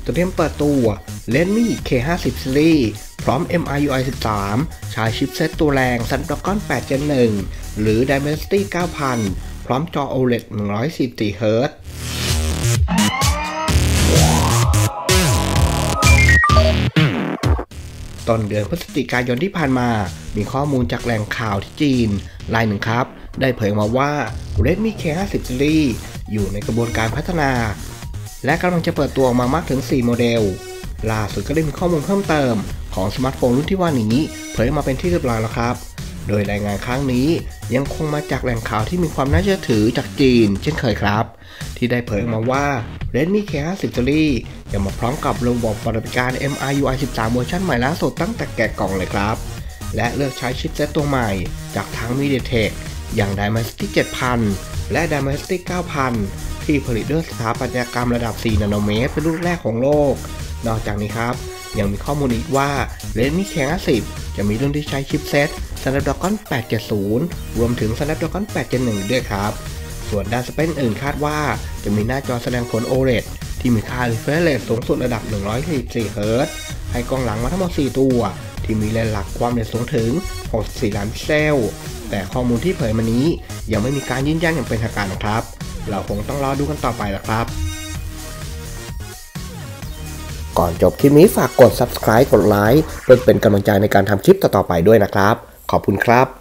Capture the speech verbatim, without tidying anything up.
เตรียมเปิดตัว Redmi เค ห้าสิบ Series พร้อม เอ็ม ไอ ยู ไอ สิบสาม ใช้ชิปเซตตัวแรง Snapdragon แปด Gen หนึ่ง หรือ Dimensity เก้าพัน พร้อมจอ โอ แอล อี ดี หนึ่งร้อยสี่สิบสี่ เฮิร์ตซ์ ต้นเดือนพฤศจิกายนที่ผ่านมามีข้อมูลจากแหล่งข่าวที่จีนรายหนึ่งครับได้เผยมาว่า Redmi เค ห้าสิบ Series อยู่ในกระบวนการพัฒนาและกำลังจะเปิดตัวออกมามากถึงสี่โมเดลล่าสุดก็ได้มีข้อมูลเพิ่มเติมของสมาร์ทโฟนรุ่นที่ว่านี้เผยออกมาเป็นที่เรียบร้อยแล้วครับโดยรายงานครั้งนี้ยังคงมาจากแหล่งข่าวที่มีความน่าเชื่อถือจากจีนเช่นเคยครับที่ได้เผยออกมาว่า Redmi เค ห้าสิบ Series ยังมาพร้อมกับระบบปฏิบัติการ เอ็ม ไอ ยู ไอ สิบสาม เวอร์ชันใหม่ล่าสุดตั้งแต่แกะกล่องเลยครับและเลือกใช้ชิปเซตตัวใหม่จากทั้ง MediaTek อย่าง Dimensity เจ็ดพัน และ Dimensity เก้าพัน ที่ผลิตด้วยสถาปัตยกรรมระดับ สี่ นาโนเมตรเป็นรุ่นแรกของโลกนอกจากนี้ครับยังมีข้อมูลอีกว่า Redmi เค ห้าสิบ จะมีรุ่นที่ใช้ชิปเซต Snapdragon แปดเจ็ดศูนย์ รวมถึง Snapdragon แปด Gen หนึ่ง ด้วยครับส่วนด้านสเปคอื่นคาดว่าจะมีหน้าจอแสดงผล โอ แอล อี ดี ที่มีค่า refresh rate สูงสุดระดับหนึ่งร้อยสี่สิบสี่ เฮิร์ตซ์ ให้กล้องหลังมาทั้งหมดสี่ตัวที่มีเลนส์หลักความละเอียดสูงถึงหกสิบสี่ล้านพิกเซลแต่ข้อมูลที่เผยมานี้ยังไม่มีการยืนยันอย่างเป็นทางการนะครับเราคงต้องรอดูกันต่อไปละครับก่อนจบคลิปนี้ฝากกด ซับสไครบ์ กดไลค์เพื่อเป็นกำลังใจในการทำคลิปต่อๆไปด้วยนะครับขอบคุณครับ